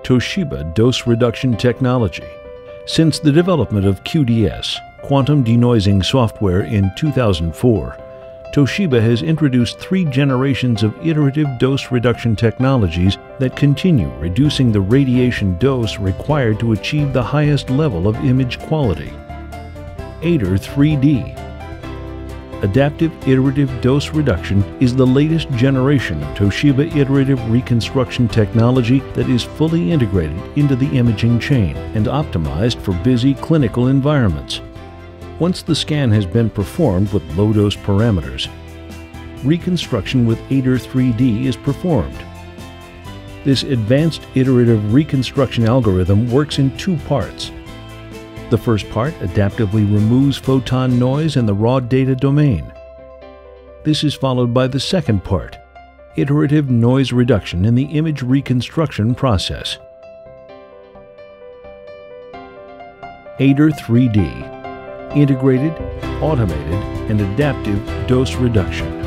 Toshiba dose reduction technology. Since the development of QDS, quantum denoising software, in 2004, Toshiba has introduced 3 generations of iterative dose reduction technologies that continue reducing the radiation dose required to achieve the highest level of image quality. Aidr 3D. Adaptive Iterative Dose Reduction is the latest generation of Toshiba iterative reconstruction technology that is fully integrated into the imaging chain and optimized for busy clinical environments. Once the scan has been performed with low-dose parameters, reconstruction with Aidr 3D is performed. This advanced iterative reconstruction algorithm works in 2 parts. The first part adaptively removes photon noise in the raw data domain. This is followed by the second part, iterative noise reduction in the image reconstruction process. Aidr 3D. Integrated, automated, and adaptive dose reduction.